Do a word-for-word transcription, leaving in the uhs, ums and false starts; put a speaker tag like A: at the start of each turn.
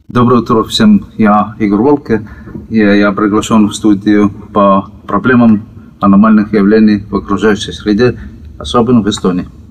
A: Доброе утро всем, я Игорь Волке, и я приглашен в студию по проблемам аномальных явлений в окружающей среде, особенно в Эстонии.